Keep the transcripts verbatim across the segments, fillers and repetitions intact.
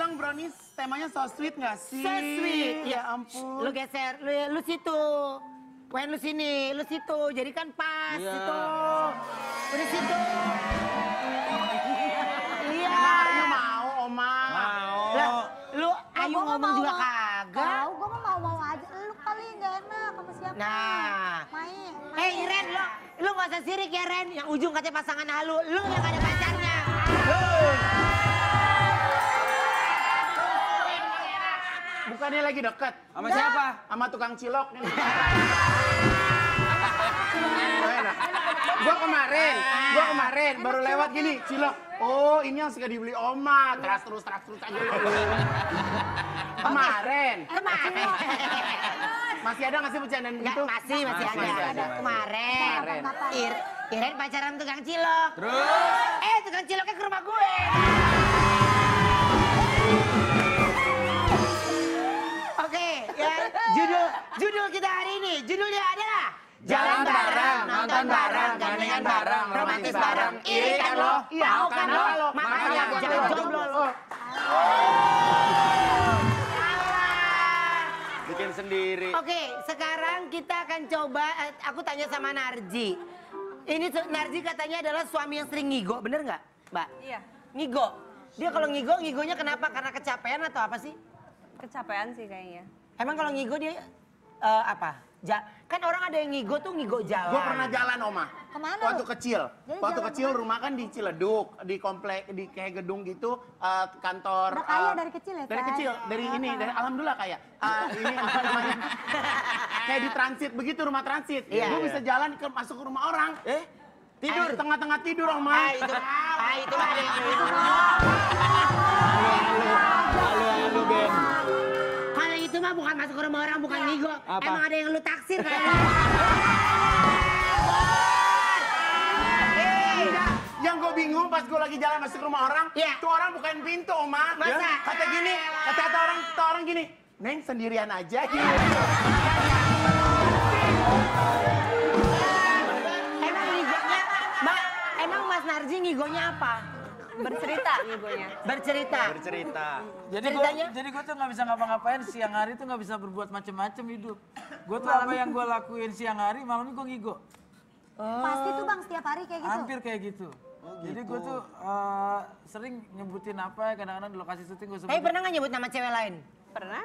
bilang brownies temanya so sweet nggak sih? So sweet. Ya ampun. Lu geser, lu, lu situ. Wen lu sini, lu situ. Jadi kan pas Iya. situ. Udah situ. Iya. Ayu mau, Oma. Mau. Lah, lu Ayu gua mah ngomong mau, juga mau. kagak. Tahu, gue mah mau-mau aja. Lu kali nggak enak sama siapa? Nah. Main. Eh Ren, lu, lu gak usah sirik ya Ren. Yang ujung katanya pasangan halu. Lu yang ada pacarnya. Bukannya lagi deket? Sama siapa? Sama tukang cilok. Gua kemarin, gua kemarin baru lewat gini, cilok. Oh, ini yang suka dibeli Oma. Teras terus, teras terus aja lu. Kemarin. Kemarin. Masih ada nggak sih bercandaan Enggak, gitu? masih, masih, Masih, ada. masih, ada. masih. Kemarin. Kemarin. Ir, Iren pacaran tukang cilok. Terus? Eh, tukang ciloknya ke rumah gue. Oke, ya. Judul judul kita hari ini, judulnya adalah Jalan bareng, nonton bareng, gandengan bareng, romantis bareng. Iri kan lo? Mau kan lo? Makanya jangan jomblo lo. Bikin sendiri. Oke, sekarang kita akan coba, eh, aku tanya sama Narji. Ini su- Narji katanya adalah suami yang sering ngigo, bener nggak, Mbak? Iya, Ngigo. Dia kalau ngigo, ngigonya kenapa? Karena kecapean atau apa sih? kecapean sih kayaknya. Emang kalau ngigo dia eh, apa? Ja kan orang ada yang ngigo tuh ngigo jalan. Gua pernah jalan, Oma. Kemana Waktu lu? kecil. Jadi Waktu jalan kecil rumah kan di Ciledug, di komplek, di kayak gedung gitu, eh, kantor. Udah kaya eh, dari kecil ya, Dari Say? kecil, dari ini, dari alhamdulillah kaya. Eh, ini apa namanya? Kayak di transit begitu, rumah transit. Iya. Gue bisa jalan ke masuk ke rumah orang. Eh? Tidur. Eh. Tengah-tengah tidur, Oma. Ah itu, ah itu ada yang itu. Halo, halo, Ben. Kalau itu mah bukan masuk ke rumah orang, bukan ngigo. Apa? Emang ada yang lu taksir kayaknya. Enggak. Yang gue bingung pas gue lagi jalan masuk ke rumah orang, Iya. tuh orang bukain pintu, Oma. Masa? Ya. Kata gini, kata kata orang, kata orang gini, Neng sendirian aja. Gitu. Emang ngigonya, Mbak, emang Mas Narji ngigonya apa? Bercerita ngigonya. Bercerita. Bercerita. Jadi gue Ceritanya? jadi gue tuh nggak bisa ngapa-ngapain siang hari tuh nggak bisa berbuat macem-macem hidup. Gue tuh apa yang gue lakuin siang hari malamnya gue ngigo. Pasti tuh bang setiap hari kayak gitu. Hampir kayak gitu. Jadi gue tuh eh, sering nyebutin apa ya kadang-kadang di lokasi syuting gue Eh sebutin. pernah nggak nyebut nama cewek lain? Pernah?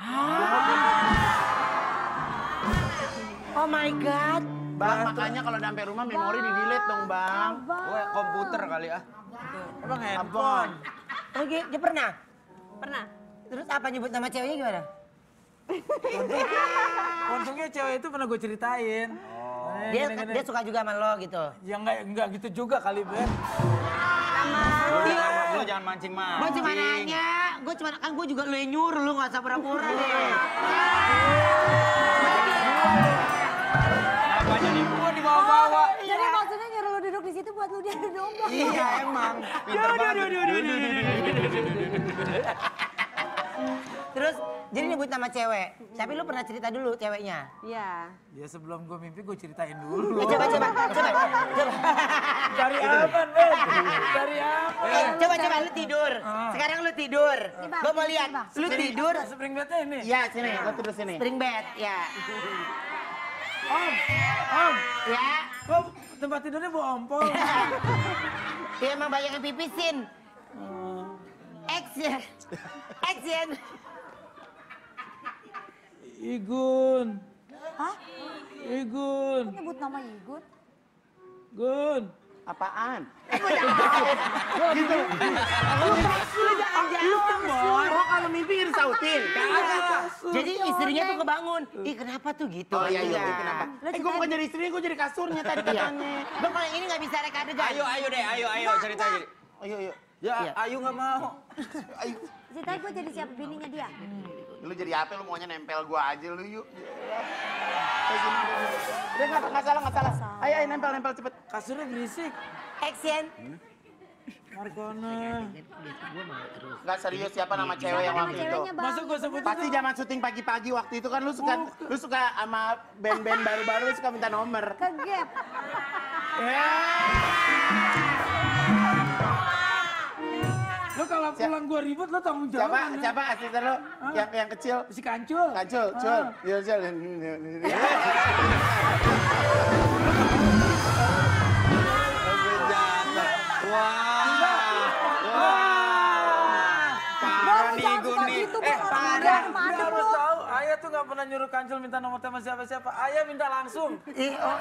Oh my god. Bang, makanya kalau sampai rumah memori di delete dong, Bang. Gue komputer kali ah. Emang handphone. Oh dia, dia pernah? Pernah. Terus apa nyebut nama ceweknya gimana? Untungnya cewek itu pernah gue ceritain. Eh, Dia gini-gini. dia suka juga sama lo gitu. Ya nggak nggak gitu juga kali Ben. Lu jangan, lu jangan mancing-mancing. Gue cuma nanya, gue cuma kan gue juga lo yang nyuruh, lu nggak usah pura-pura deh. Apa jadi gua dibawa-bawa? Jadi maksudnya nyuruh lu duduk di situ buat lu dia duduk. Iya emang. Pinter banget. Terus jadi nyebut nama cewek. Tapi lu pernah cerita dulu ceweknya. Iya. Ya sebelum gue mimpi gue ceritain dulu. Eh, coba coba coba coba. Cari apa Ben? Cari apa? Eh, coba coba lu tidur. Sekarang lu tidur. Bang, Gue mau lihat. Bang. Lu tidur Spring bednya ini. Iya, sini, gue tidur sini. spring bed ya. Om, om. Ya. Kok tempat tidurnya bawa ompol? Dia emang banyak yang pipisin. Action. Action. Igun, Hah? Igun, Kok nyebut nama Igun? Gun. Apaan? Gitu. Lu jangan jawab. Oh, kalau mimpi disautin? Jadi istrinya tuh kebangun. Ih kenapa tuh gitu? Oh iya, iya, kenapa? Lu Eh, gue ceritain. bukan jadi istrinya, gue jadi kasurnya tadi katanya. Bang kalau yang ini nggak bisa reka adegan. Ayo, ayo deh, ayo, ayo cerita jadi. Ayo, ayo. Ya, Iya. ayo nggak mau. Ayo. Ceritanya gue jadi siapa bininya dia? Lu jadi apa? Lu maunya nempel gua aja lu yuk. Kayak gini, gini. Udah nggak nggak salah, nggak salah. Ayo, ayo nempel, nempel cepet. Kasurnya berisik. Action. Markona. Nggak serius siapa nama cewek yang Nama waktu itu? ceweknya bang. Masuk gue sebutin. Pasti zaman syuting pagi-pagi waktu itu kan lu suka lu suka sama band-band baru-baru lu suka minta nomor. Ke gap. Lo kalau pulang gua ribut lo tanggung jawab. Siapa? Siapa asisten lo? Yang yang kecil? Si Kancul. Kancul, Cul. Iya, Cul. Parah nih gue nih. Eh, parah. Dia harus tahu, Ayah tuh nggak pernah nyuruh Kancul minta nomor telepon siapa-siapa. Ayah minta langsung. Ih, oh.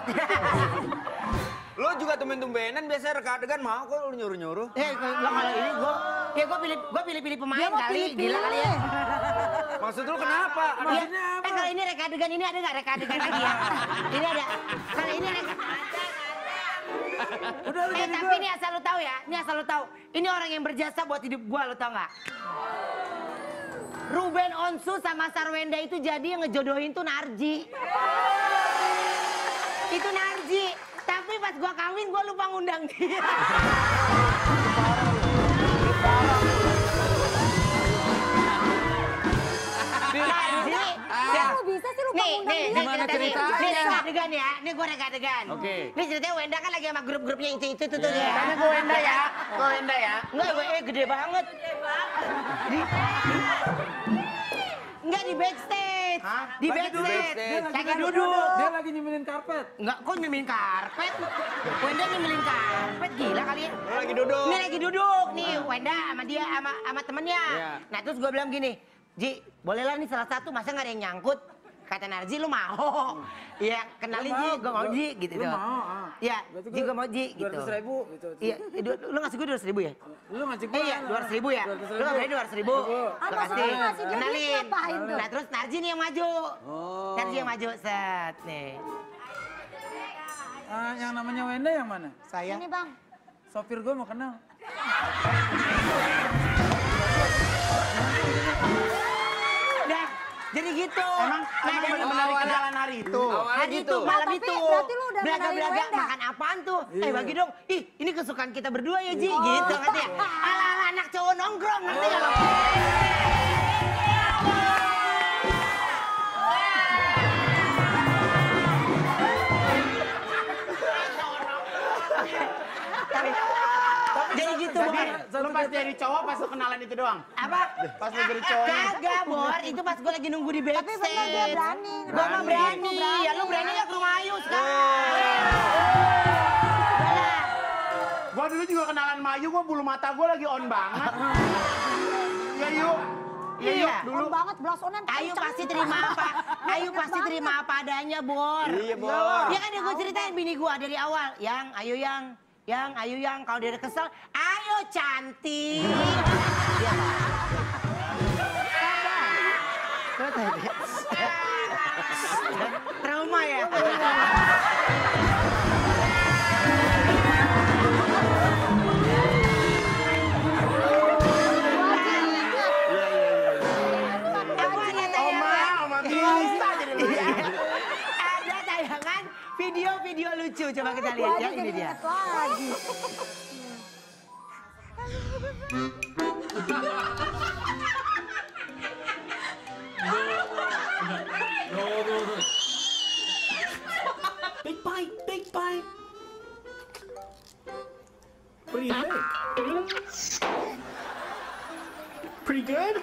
Lo juga tumben-tumbenan biasa reka adegan mau kok lu nyuruh-nyuruh. Eh, lo kalau ini gue, ya gue pilih, gue pilih-pilih pemain Dia mau kali, pilih-pilih. gila kali ya. Maksud lu kenapa? Iya. Maksudnya apa? Eh kalau ini reka adegan ini ada nggak reka adegan lagi ya? Ini ada. Kalau ini reka. Udah lu Eh jadi tapi gua. ini asal lo tahu ya, ini asal lo tahu. Ini orang yang berjasa buat hidup gua, lo tau nggak? Ruben Onsu sama Sarwenda itu jadi yang ngejodohin tuh Narji. Itu Narji. Tapi pas gua kawin gua lupa ngundang dia. Narji. Ya, lu bisa sih lupa Nih, ngundang nih, dia. nih Gimana cerita nih. ceritanya? Nih reka adegan ya, nih gua reka adegan. Oke. Nih ceritanya Wenda kan lagi sama grup-grupnya itu itu tuh ya. Tanya gue Wenda ya. Gue Wenda ya. Enggak, gue eh, gede banget. Di, enggak di backstage. Hah? Di Lagi duduk. backstage. Dia Lagi duduk. Dia lagi nyemilin karpet. Enggak, kok nyemilin karpet? Wenda nyemilin karpet, gila kali ya. Lo lagi duduk. Ini lagi duduk nih, Wenda sama dia sama sama temennya. Iya. Nah terus gue bilang gini, Ji, bolehlah nih salah satu, masa nggak ada yang nyangkut? Kata Narji, lu mau? Iya, kenalin Lu Ji, mau, gue mau gua- Ji, gitu lu dong. mau, ah. Iya, Berarti Ji gue mau Ji, gitu. dua ratus ribu gitu. Iya, eh, du- lu ngasih gue dua ratus ribu ya? Lu ngasih Eh gua. iya, dua ratus ribu ya? dua ratus Lu nggak berani dua ratus ribu? Ribu. Ah, Lu maksudnya kasih, ngasih dia, dia kenalin. ngapain tuh? Nah terus Narji nih yang maju. Oh. Narji yang maju, set nih. Ah, yang namanya Wenda yang mana? Saya. Ini bang. Sopir gua mau kenal. Udah, jadi gitu. Emang Nah, emang dari benar-benar awalnya- kenalan hari itu. Awalnya hari gitu. itu, malam Tapi itu. berarti lu udah kenalin Belaga-belaga Wenda? makan apaan tuh? Iya. Eh bagi dong. Ih, ini kesukaan kita berdua ya Ji, gitu ngerti ya? Ala-ala anak cowok nongkrong ngerti ya lo? Tapi, jadi gitu Jadi, bukan? lu pas jadi cowok pas lu kenalan itu doang? Apa? Pas lu jadi cowok. Kagak, Bor. Itu pas gue lagi nunggu di backstage. Tapi bener dia berani. Gue mah berani. Berani. Ya lu berani gak ke rumah Ayu sekarang? Gua dulu juga kenalan sama Ayu, gua bulu mata gua lagi on banget. Iya, yuk. Iya, yuk. Iya. Dulu. Dulu banget belas onan. Ayu pasti terima apa? Ayu pasti terima apa adanya, Bor. Iya, Bor. Ya kan yang gue ceritain bini gue dari awal. Yang, Ayu yang, yang, Ayu yang. Kalau dia kesel, ayo cantik. Iya, Pak. Trauma ya? Apa ada Oma, tayangan? oma bisa jadi lu ya. Ada tayangan video-video lucu. Coba kita lihat ya, ini dia. Lagi. Big bite, big bite. What do you think? Pretty good?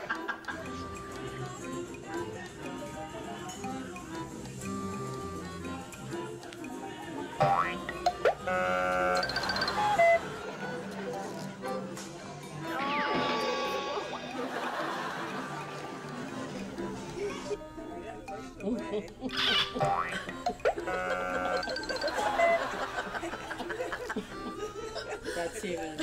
That's even.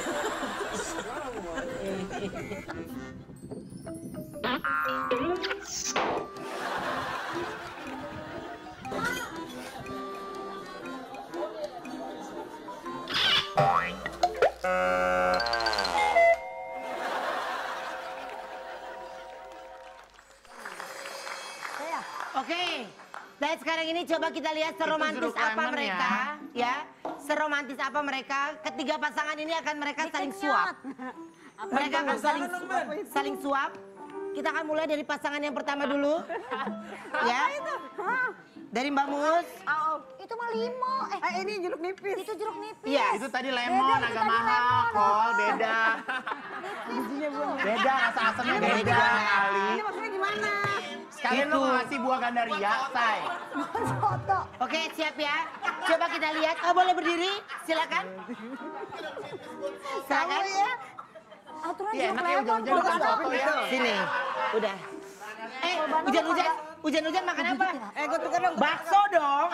Oke. Dan sekarang ini coba kita lihat seromantis jeruk apa lemon mereka, ya. Seromantis apa mereka? Ketiga pasangan ini akan mereka saling suap. Mereka akan saling saling suap. Kita akan mulai dari pasangan yang pertama dulu. Ya. Dari Mbak Mus. Itu mah limo. Eh, Eh ini jeruk nipis. itu jeruk nipis. Iya. Itu tadi lemon, Beda, itu agak tadi mahal, lemon. Kol, beda. Beda, rasa asamnya beda kali. Ini maksudnya gimana? Sekalian lu Itu. ngasih buah gandaria, say. Foto. Oke, siap ya. Coba kita lihat. Oh, boleh berdiri? Silakan. Silakan. ya. Aturan Iya, jeruk enak ya lemon. hujan-hujan bukan Kalau foto ya. Sini. Udah. Eh, hujan-hujan. Hujan-hujan makan apa? Eh gue tukar dong. Bakso dong.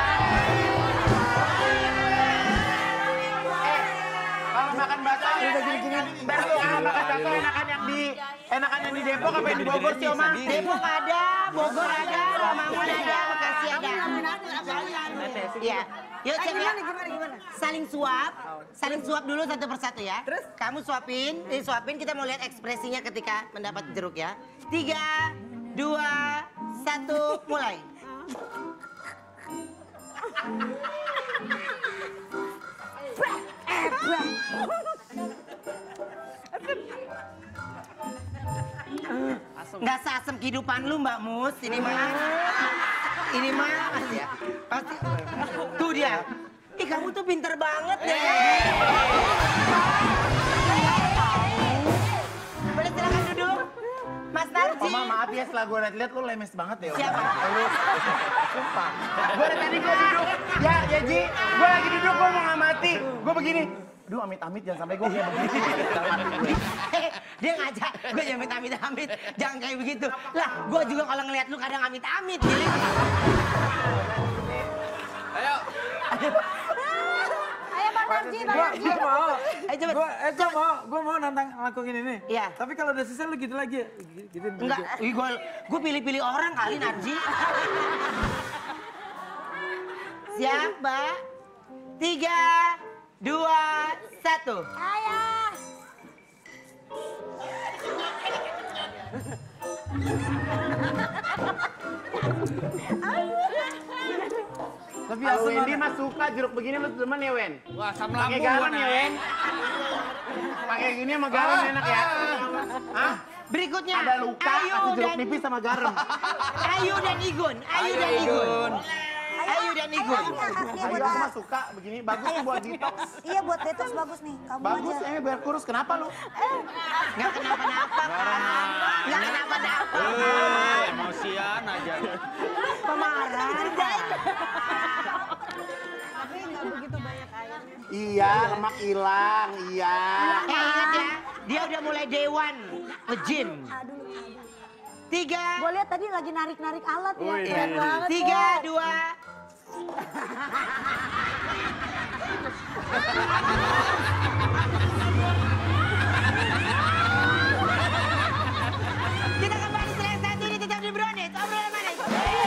Kalau makan bakso, udah gini-gini. Bakso, kalau makan bakso enakan yang di enakan yang di Depok apa yang di Bogor sih, Oma? Depok ada, Bogor ada, Lamongan ada, Bekasi ada. Iya. Yuk, Eh siap ya. gimana gimana gimana? Saling suap, saling suap dulu satu persatu ya. Terus? Kamu suapin, ini suapin, kita mau lihat ekspresinya ketika mendapat jeruk ya. Tiga, dua, satu, mulai. Nggak seasem kehidupan lu Mbak Mus, ini mah. Ini mah ya. Pasti. Tuh dia. Ih kamu tuh pinter banget deh. Boleh silakan duduk. Mas Narji. Oma, maaf ya setelah gue liat-liat lu lemes banget ya. Oma. Siapa? Lu, sumpah. Gue dari tadi gue duduk. Ya, ya Ji. Gue lagi duduk, gue mau ngamati. Gue begini. Aduh, amit-amit jangan sampai gue kayak begini. Dia ngajak, gue jangan amit-amit, jangan kayak begitu. Lah, gue juga kalau ngeliat lu kadang amit-amit, gila. Ayo. Ayo Bang Narji, Bang Gua, Narji. gua mau. Ayo cepet. Gua, eh, gua mau, gua mau nantang lakuin ini. Iya. Tapi kalau udah selesai lu gitu lagi. Gitu, Enggak, gue gue pilih-pilih orang kali Narji. Siap, Mbak. Tiga, dua, satu. Ayo. Tapi aku Wendy mah suka jeruk begini lu temen ya, Wen? Wah, asam Pakai lambung garam gua ya, naik. Wen? Pakai gini sama garam enak ya? Hah? Berikutnya. Ada luka, Ayu kasih jeruk dan nipis sama garam. Ayu dan Igun. Ayu dan Igun. Ayu dan Igun. Ayo, Kak, Ayo kasih buat aku mah suka begini, bagus tuh buat detox. Iya buat detox bagus nih. Kamu Bagus aja. ya biar kurus, kenapa lu? Nggak kenapa-napa kan? Nggak kenapa-napa. Eh, emosian aja. Pemarah. Tapi nggak begitu banyak airnya. Iya, lemak hilang, iya. Eh ingat ya, dia udah mulai day one nge-gym. Aduh, aduh. Tiga, Gue lihat tadi lagi narik-narik alat ya. Keren banget. tiga, dua. Kita kembali setelah yang satu ini tetap di Brownies. Obrolan manis.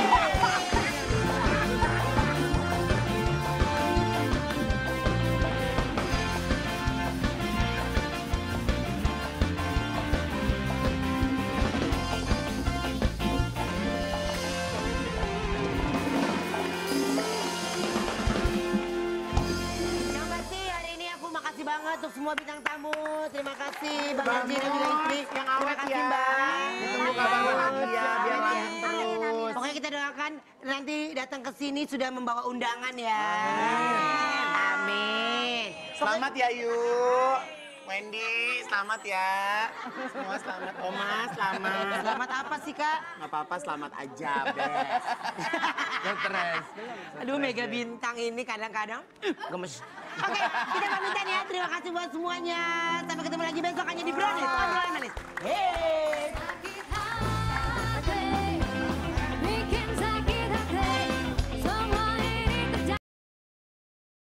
Yang pasti hari ini aku makasih banget untuk semua bintang tamu. Terima kasih Bang Haji dan juga istri. Yang Terima awet kasih ya. Mbak. Ditunggu kabar lagi ya, biar lanjut terus. Pokoknya kita doakan nanti datang ke sini sudah membawa undangan ya. Amin. Selamat ya, Yu. Wendy, selamat ya. Semua selamat. Oma, selamat. Selamat apa sih Kak? Nggak apa-apa, selamat aja, Bes. Stres. Aduh Mega Bintang ini kadang-kadang gemes. Oke, kita pamitan ya. Terima kasih buat semuanya. Sampai ketemu lagi besok hanya di Brownies. Obrolan manis. Hey.